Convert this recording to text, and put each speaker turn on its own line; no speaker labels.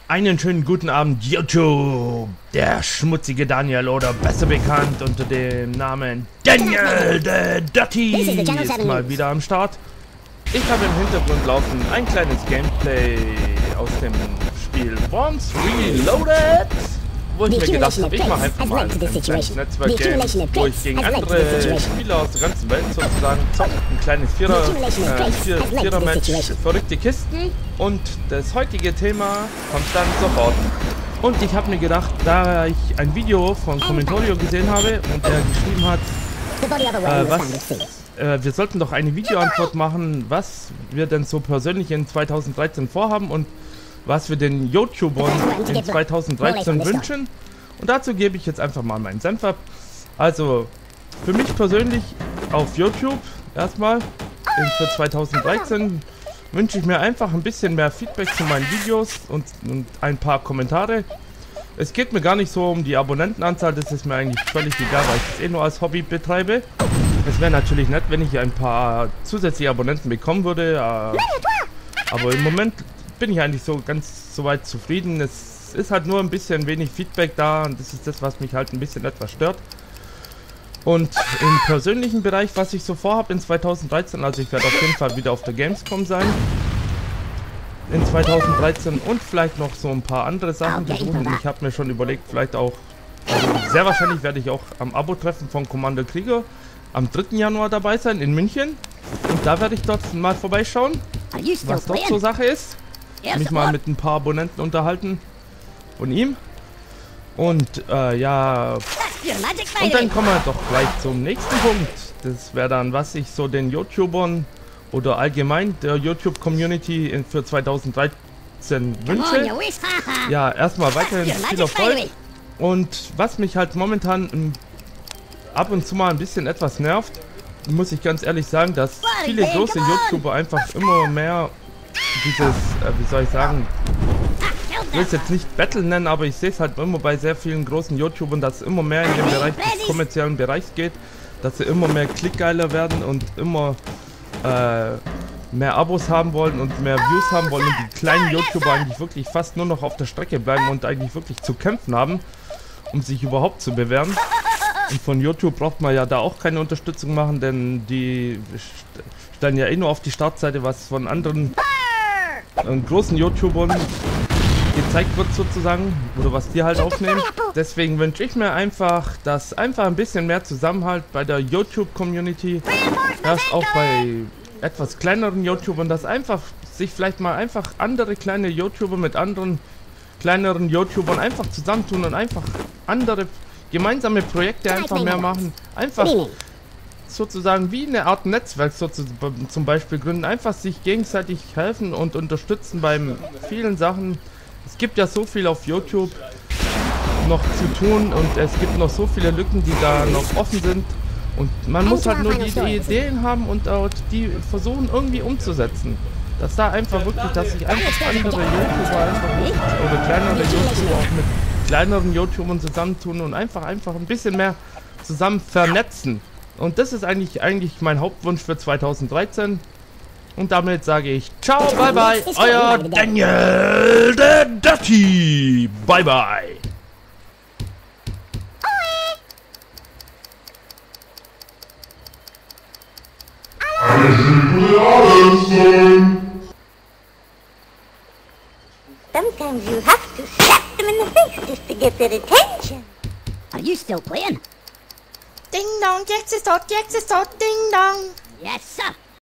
Einen schönen guten Abend, YouTube! Der schmutzige Daniel oder besser bekannt unter dem Namen Daniel the Dirty ist mal wieder am Start. Ich habe im Hintergrund laufen ein kleines Gameplay aus dem Spiel Worms Reloaded, wo ich mir gedacht habe, ich mache einfach mal ein Netzwerk-Game, wo ich gegen andere Spieler aus der ganzen Welt sozusagen zocke. Ein kleines Vierer-Match, verrückte Kisten. Und das heutige Thema kommt dann sofort. Und ich habe mir gedacht, da ich ein Video von Commentorio gesehen habe und er geschrieben hat, wir sollten doch eine Videoantwort machen, was wir denn so persönlich in 2013 vorhaben und was wir den YouTubern in 2013 wünschen. Und dazu gebe ich jetzt einfach mal meinen Senf ab. Also, für mich persönlich auf YouTube erstmal für 2013 wünsche ich mir einfach ein bisschen mehr Feedback zu meinen Videos und ein paar Kommentare. Es geht mir gar nicht so um die Abonnentenanzahl, das ist mir eigentlich völlig egal, weil ich das nur als Hobby betreibe. Es wäre natürlich nett, wenn ich ein paar zusätzliche Abonnenten bekommen würde, aber im Moment bin ich eigentlich so ganz soweit zufrieden. Es ist halt nur ein bisschen wenig Feedback da und das ist das, was mich halt ein bisschen etwas stört. Und im persönlichen Bereich, was ich so vorhabe in 2013, also ich werde auf jeden Fall wieder auf der Gamescom sein in 2013 und vielleicht noch so ein paar andere Sachen besuchen. Ich habe mir schon überlegt, vielleicht auch, also sehr wahrscheinlich werde ich auch am Abo-Treffen von Commander Krieger am 3. Januar dabei sein in München. Und da werde ich dort mal vorbeischauen, was dort so Sache ist. Mich mal mit ein paar Abonnenten unterhalten von ihm. Und ja, und dann kommen wir doch gleich zum nächsten Punkt. Das wäre dann, was ich so den YouTubern oder allgemein der YouTube-Community für 2013 wünsche. Ja, erstmal weiterhin viel Erfolg. Und was mich halt momentan ab und zu mal ein bisschen etwas nervt, muss ich ganz ehrlich sagen, dass viele große YouTuber einfach immer mehr dieses, wie soll ich sagen, ich will es jetzt nicht Battle nennen, aber ich sehe es halt immer bei sehr vielen großen YouTubern, dass es immer mehr in den Bereich des kommerziellen Bereichs geht, dass sie immer mehr klickgeiler werden und immer mehr Abos haben wollen und mehr Views haben wollen und die kleinen YouTuber eigentlich wirklich fast nur noch auf der Strecke bleiben und eigentlich wirklich zu kämpfen haben, um sich überhaupt zu bewähren. Und von YouTube braucht man ja da auch keine Unterstützung machen, denn die stellen ja eh nur auf die Startseite, was von anderen großen YouTubern gezeigt wird sozusagen, oder was die halt aufnehmen. Deswegen wünsche ich mir einfach, dass einfach ein bisschen mehr Zusammenhalt bei der YouTube-Community, erst auch bei etwas kleineren YouTubern, dass einfach sich vielleicht mal einfach andere kleine YouTuber mit anderen kleineren YouTubern einfach zusammentun und einfach andere gemeinsame Projekte einfach mehr machen, einfach sozusagen wie eine Art Netzwerk zum Beispiel gründen, einfach sich gegenseitig helfen und unterstützen bei vielen Sachen. Es gibt ja so viel auf YouTube noch zu tun und es gibt noch so viele Lücken, die da noch offen sind und man muss halt nur die Ideen haben und die versuchen irgendwie umzusetzen. Dass da einfach wirklich, dass sich einfach andere YouTuber oder kleinere YouTuber auch mit kleineren YouTubern zusammentun und einfach ein bisschen mehr zusammen vernetzen. Und das ist eigentlich mein Hauptwunsch für 2013. Und damit sage ich ciao, bye bye, euer Daniel the Dirty. Bye bye.
Sometimes you have to slap them in the face just to get their attention.
Are you still playing?
Ding dong, Jax is hot, ding dong.
Yes, sir.